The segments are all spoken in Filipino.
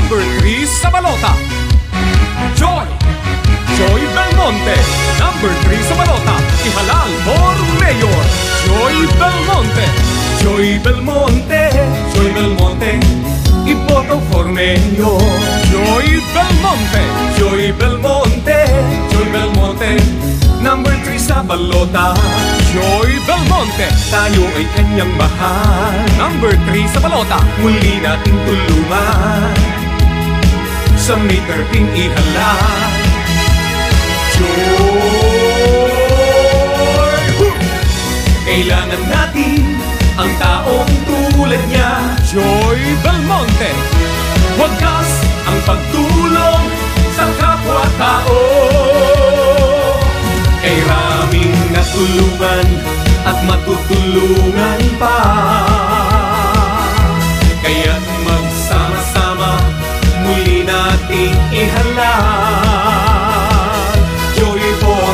Number 3 sa balota, Joy Belmonte. Number 3 sa balota, ihalal for Mayor, Joy Belmonte. Joy Belmonte, iboto for Mayor, Joy Belmonte. Number 3 sa balota, Joy Belmonte. Tayo ay kanyang mahal. Number 3 sa balota, muli nating tulungan. Sa May 13 ihalal, Joy! Kailangan natin ang taong tulad niya, Joy Belmonte. Wagas ang pagtulong sa kapwa-tao. Kay raming natulungan at matutulungan pa. Kaya't magsama-sama muli nating ihalal, Joy for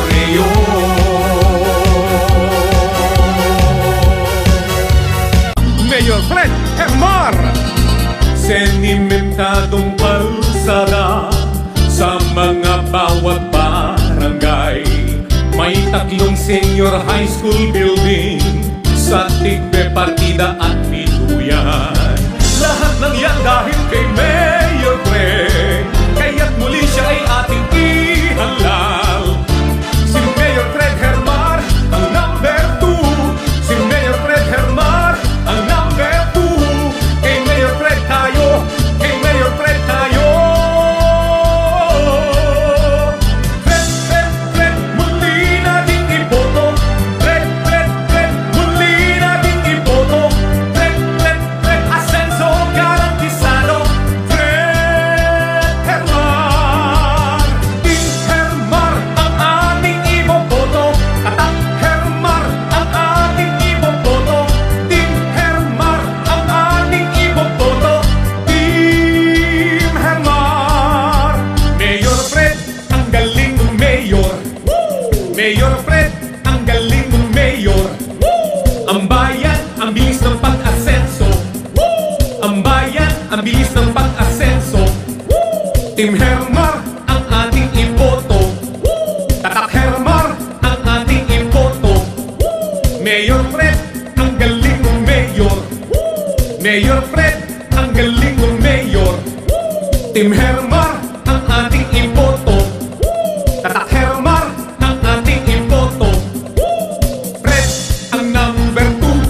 Mayor Fred Hermar. Sentimentadong palsada sa mga bawat barangay. May 3 senior high school building sa Tigbe, Partida at Bituyan. Lahat ng yan dahil kay Mayor Fred, kaya't muli siya ay ating ihalal. Si Mayor Fred Hermar ang number 2. Si Mayor Fred Hermar ang number 2. Kay Mayor Fred tayo, kay Mayor Fred tayo. Fred, muli nating iboto. Fred, muli nating iboto. Fred, asenso garantisado. Fred Hermar, Team Hermar ang ating iboboto. Tatak Hermar ang ating iboboto. Team Hermar ang ating iboboto. Team Hermar. Mayor Fred, ang galing ng mayor. Mayor Fred, ang galing ng mayor. Ang bayan, ang bilis ng pag-asenso. Ang bayan, ang bilis ng pag-asenso. Team Hermar ang ating iboto. Tatak Hermar ang ating iboto. Mayor Fred, ang galing ng mayor. Mayor Fred, ang galing ng mayor. Team Hermar ang ating iboto. Tatak Hermar ang ating iboto. Fred ang number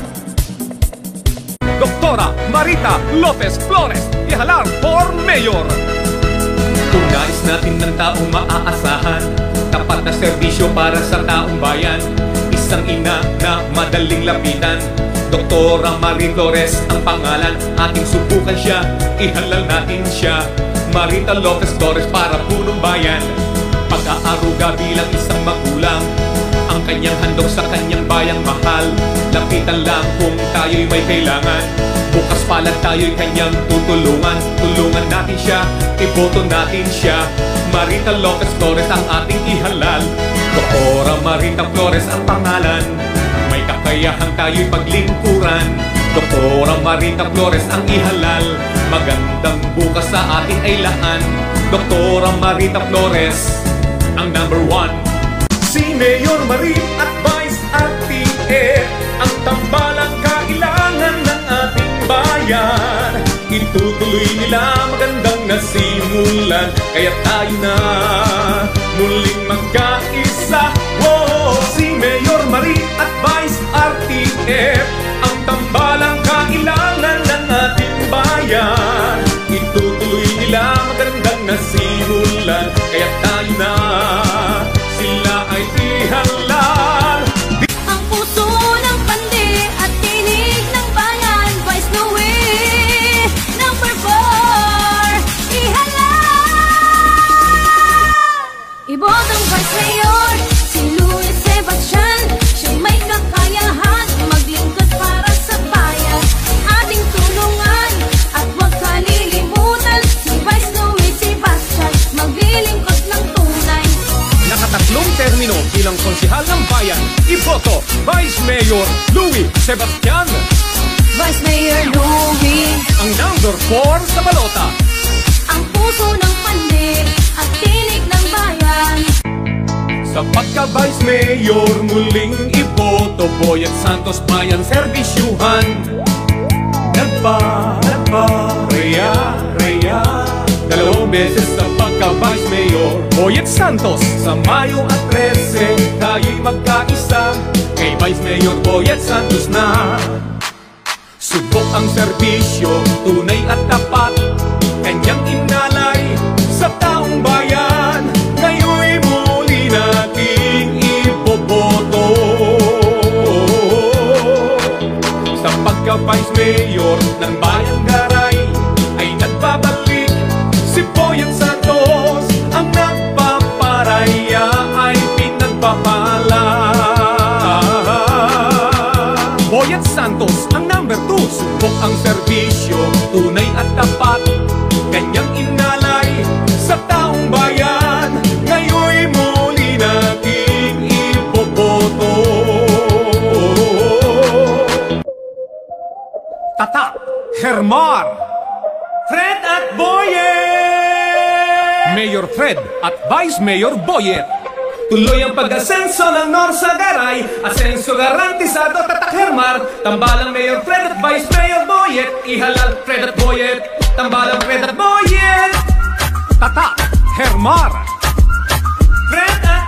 2. Doktora Marita Lopez Flores, ihalal for Mayor. Kung nais natin ng taong maaasahan, tapat na serbisyo para sa taong bayan, isang ina na madaling lapitan, Doktora Marie Flores ang pangalan. Ating subukan siya, ihalal natin siya. Marita Lopez Flores para punong bayan. Pag-aaruga bilang isang magulang, ang kanyang handog sa kanyang bayang mahal. Lapitan lang kung tayo'y may kailangan. Bukas palad tayo'y kanyang tutulungan. Tulungan natin siya, iboto natin siya. Marita Lopez Flores ang ating ihalal. Doktora Marita Flores ang pangalan. May kakayahan tayo'y paglingkuran. Doktora Marita Flores ang ihalal. Magandang bukas sa ating ay laan. Doktora Marita Flores ang number 1. Si Mayor Marie at Vice RTF ang tambalang kailangan ng ating bayan. Itutuloy nila magandang nasimulan, kaya tayo na muling magkaisa. Oh, si Mayor Marie at Vice RTF ang tambalang kailangan ng ating bayan. Itutuloy nila magandang nasimulan, kaya tayo na sila ay ihalal. Ang puso ng pandi at tinig ng bayan, Vice Louie, number 4, ihalal! Ibotong Vice Mayor, si Louie Sebastian. Siya may kakayahan maglingkod para sa bayan. Ating tulungan at huwag kalilimutan, si Vice Louie Sebastian maglilingkod ng tunay. Nakatatlong termino bilang konsihal ng bayan. Iboto Vice Mayor Louie Sebastian. Vice Mayor Louie Ang number 4 sa balota, ang puso ng pandi at tinig ng bayan. Sa pagka-Vice Mayor, muling iboto Boyet Santos Bayan Serbisyuhan. Reya dalawang beses sa pagka-Vice Mayor Boyet Santos, sa Mayo at 13 tayo'y magkaisa kay Vice Mayor Boyet Santos na. Subok ang serbisyo, tunay at tapat, kanyang inalay sa taong bayan. Ngayon'y muli nating iboboto. Sa pagka-Vice Mayor ng Bayang Garay ay nagbabalik si Boyet Santos. Ang nagpaparaya ay pinagpapala. Boyet Santos ang number 2, subok ang serbisyo, tunay at tapat, kanyang inalay sa taong bayan. Ngayon'y muli nating iboboto. Tata, Hermar, Fred at Boyet! Mayor Fred at Vice Mayor Boyet. Tuloy ang pag-asenso ng Norsagaray, asenso garantisado. Tatak Hermar, tambalang Mayor Fred at Vice Mayor Boyet. Ihalal Fred at Boyet, tambalang Fred at Boyet. Tata, Hermar, Fred at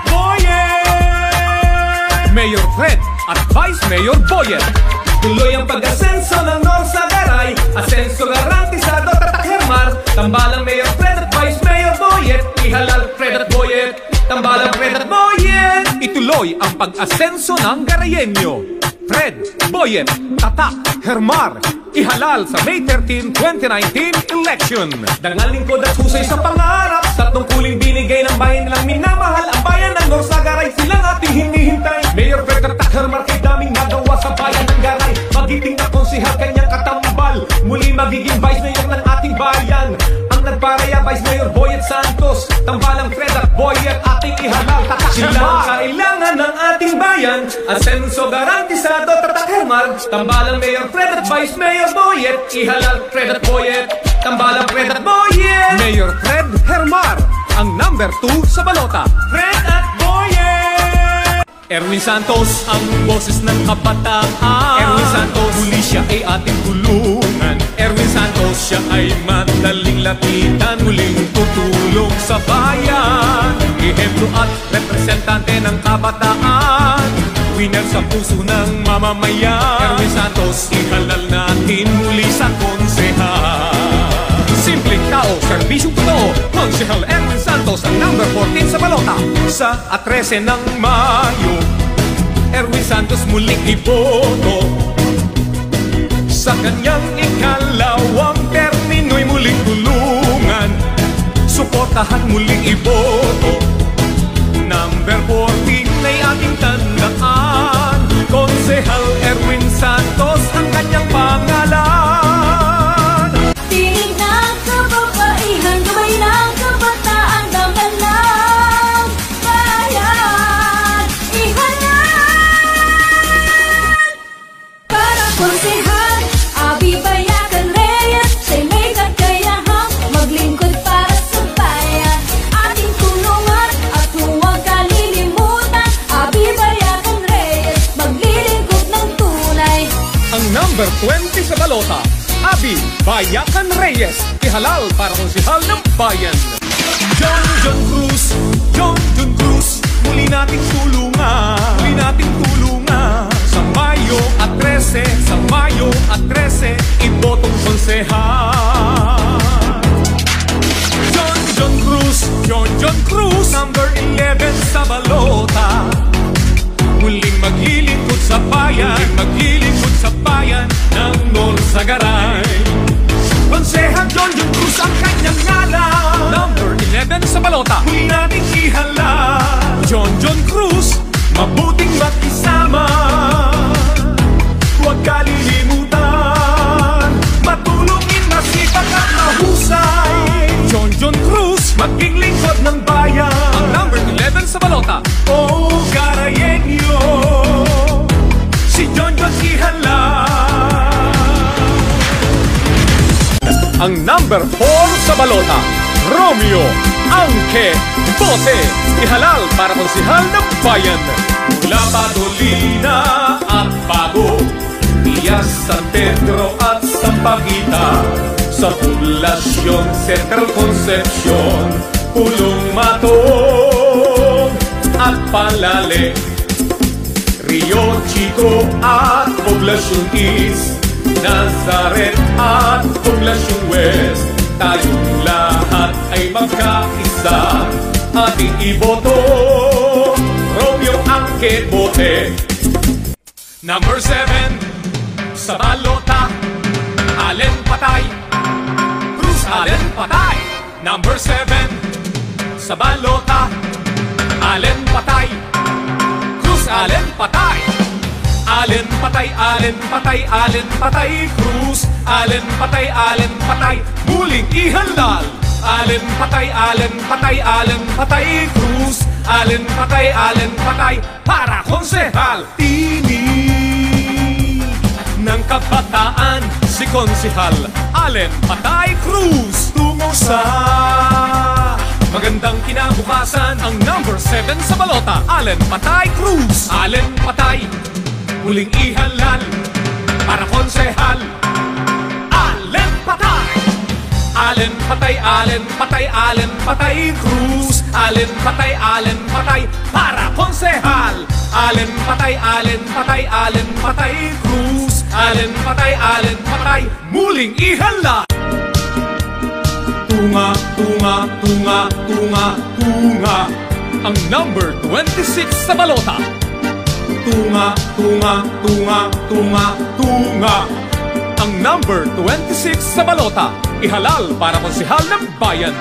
Boyet. Mayor Fred at Vice Mayor Boyet. Tuloy ang pag-asenso ng Norsagaray, asenso garantisado. Tatak Hermar, tambalang Mayor Fred at Vice Mayor Boyet. Ihalal Fred at Boyet, tambalang Fred at Boyet. Ituloy ang pag-asenso ng Garayenyo. Fred, Boyet, Tata, Hermar, ihalal sa May 13, 2019 election. Dangal lingkod at husay sa pangarap, sa tungkuling binigay ng bayan nilang minamahal. Ang bayan ng Norsagaray, silang ating hinihintay. Mayor Fred at Hermar, kay daming nagawa sa bayan ng Garay. Magiting na konsihal, kanyang katambal, muli magiging Vice Mayor ng ating bayan. Ang nagparaya, Vice Mayor Boyet Santos, tambalang Fred at Boyet, ating ihalal. Tatak Hermar, kailangan ng ating bayan, asenso garantisado. Tatak Hermar, tambalang Mayor Fred at Vice Mayor Boyet. Ihalal Fred at Boyet, tambalang Fred at Boyet. Mayor Fred Hermar, ang number 2 sa balota. Fred at Boyet. Erwin Santos, ang boses ng kabataan. Erwin Santos, muli siya ay ating tulungan. Erwin Santos, siya ay madaling lapitan, muling tutulong sa bayan. Ehemplo at representante ng kabataan, winner sa puso ng mamamayan. Erwin Santos, ihalal natin muli sa konsehal. Simpleng tao, serbisyong totoo, Konsehal Erwin Santos, ang number 14 sa balota. Sa 13 ng Mayo, Erwin Santos muling iboto. Sa kanyang ikalawang termino'y muling tulungan, suportahan muling iboto. Number 14 ay ating tandaan, Konsehal Erwin Santos ang kanyang pangalan. Tinig ng kababaihan, gabay ng kabataan, damdam ng bayan. Ihalal para konsehal, Abi Bayakan Reyes, siya'y may kakayahang maglingkod para sa bayan. Ating tulungan at huwag kalilimutan, Abi Bayakan Reyes, maglilingkod ng tunay. Ang number 20 sa balota, Abi Bayakan Reyes, ihalal para konsehal ng bayan. John Cruz, muli nating tulungan, sa Mayo at 13, ibotong konsehal. John Cruz, number 11 sa balota, muling maglilingkod sa bayan ng Norsagaray. Konsehal John Cruz ang kanyang ngalan, number 11 sa balota, muli nating ihalal. John Cruz, mabuting makisama, huwag kalilimutan, matulungin, masipag at mahusay. John Cruz, maging lingkod ng bayan, ang number 11 sa balota. Oh, Garayenyo, si John ihalal. Ang number 4 sa balota, Romeo Angke Bote, ihalal para konsehal ng bayan. Mula Patolina at Bago, Pias, San Pedro at Sampaguita, sa Poblacion Central Concepcion, Pulong Matog at Palale, Rio Chico at Poblacion East, Nazaret at Poblacion West, tayong lahat ay magkaisa, ating iboto, Romeo Angke Bote. Number 7, sa balota, Allen Patay, Cruz Allen Patay. Number 7, sa balota, Allen Patay, Cruz Allen Patay. Allen Patay, Allen Patay, Allen Patay, Cruz Allen Patay, Allen Patay, muling ihalal. Allen Patay, Allen Patay, Allen Patay, Cruz Allen Patay, Allen Patay, para konsehal. Tinig ng kabataan, si Konsehal Allen Patay Cruz, tungo sa magandang kinabukasan. Ang number 7 sa balota, Allen Patay Cruz. Allen Patay, muling ihalal para konsehal. Allen Patay, Allen Patay, Allen Patay, Allen Patay Cruz. Allen Patay, Allen Patay, para konsehal. Allen Patay, Allen Patay, Allen Patay Cruz. Allen Patay, Allen Patay, muling ihalal. Tunga, tunga, tunga, tunga, tunga, ang number 26 sa balota. Tunga, tunga, tunga, tunga, tunga, ang number 26 sa balota, ihalal para konsehal ng bayan.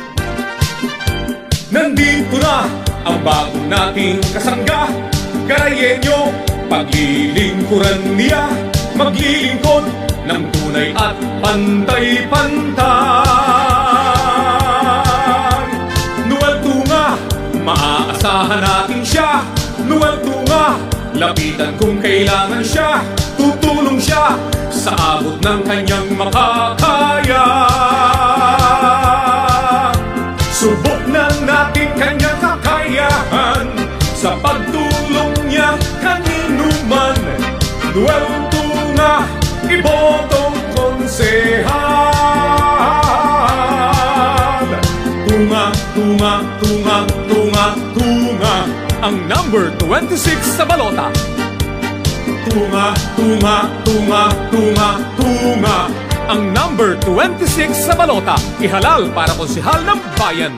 Nandito na ang bagong nating kasangga, Garayenyo, paglilingkuran niya, maglilingkod ng tunay at pantay-pantay. Noel Tunga, maaasahan natin siya. Noel Tunga, lapitan kung kailangan siya. Tutulong siya sa abot ng kanyang makakaya. Subok na natin kanyang kakayahan, sa pagtulong niya kanino man. Noel Tunga, ibotong konsehal. Tunga, tunga, tunga, tunga, tunga, ang number 26 sa balota. Tunga, tunga, tunga, tunga, tunga, ang number 26 sa balota, ihalal para konsehal ng bayan.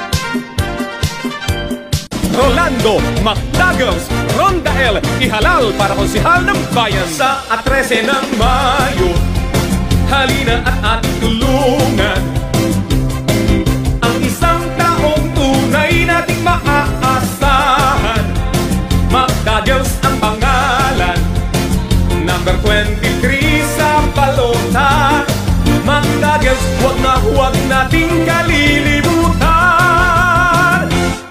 Rolando Macdagals, Ronda L, ihalal para konsehal ng bayan. Sa 13 ng Mayo, halina at ating tulungan ang isang taong tunay nating maaasahan. Macdagals ang pangalan, number 23 sa balota. Macdagals, huwag nating kalilimutan.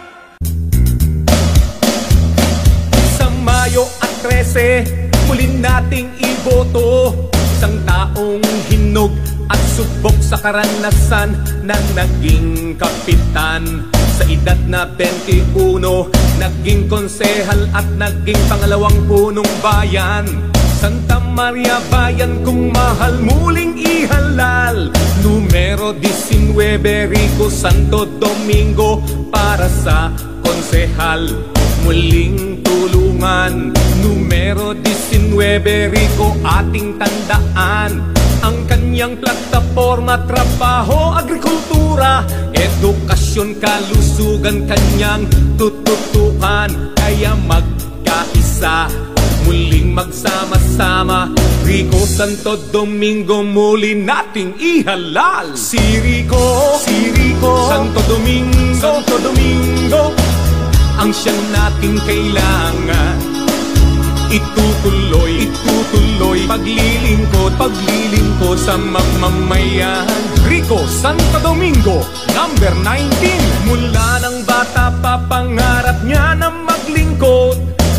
Sa Mayo at 13, muli nating iboto isang taong hinog at subok sa karanasan na naging kapitan. Sa edad na 21, naging konsehal at naging pangalawang punong bayan. Santa Maria Bayan kung mahal, muling ihalal. Numero 19, Rico Santo Domingo, para sa konsehal, muling tulungan. Numero 19, Rico, ating tandaan ang kanyang plataforma, trabaho, agrikultura, edukasyon, kalusugan, kanyang tututukan. Kaya magkaisa, muling magsama-sama, Rico Santo Domingo, muli nating ihalal. Si Rico Santo Domingo, ang siyang nating kailangan. Itutuloy, paglilingkod sa mamamayan. Rico Santo Domingo, number 19. Mula ng bata pa, pangarap niya na maglingkod.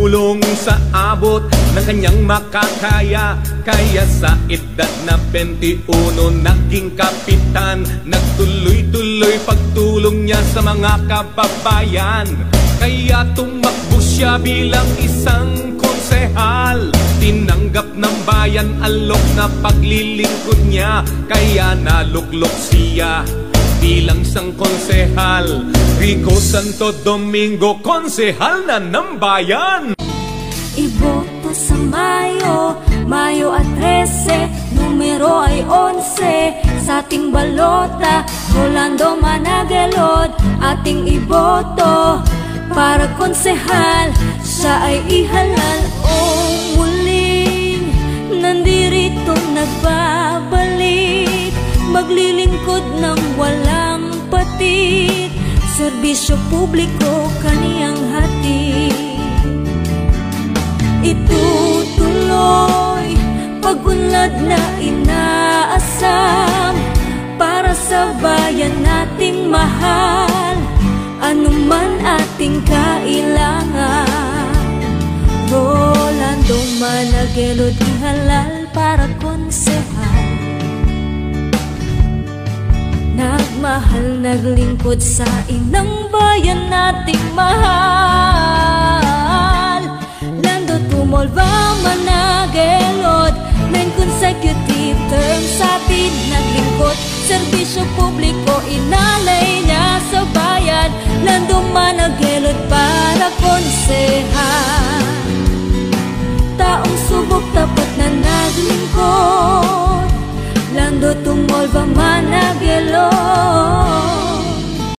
tumulong sa abot ng kanyang makakaya. Kaya sa edad na 21 naging kapitan. Nagtuloy-tuloy pagtulong niya sa mga kababayan. Kaya tumakbo siya bilang isang konsehal. Tinanggap ng bayan alok na paglilingkod niya. Kaya naluklok siya bilang isang konsehal. Rico Santo Domingo, konsehal na ng bayan. Iboto sa Mayo, Mayo at 13, numero ay 11. Sa ating balota, Rolando Managelod, ating iboto para konsehal. Siya ay ihalal o muling nandirito nagbabalik. Maglilingkod ng walang patid, serbisyo publiko kaniyang hatid. Itutuloy pag-unlad na inaasam para sa bayan nating mahal, anuman ating kailangan. Rolando Managelod ihalal para konsehal. Nagmahal, naglingkod sa inang bayan nating mahal. Lando Tumolba Managelod, 9 consecutive terms sa atin naglingkod, serbisyo publiko ina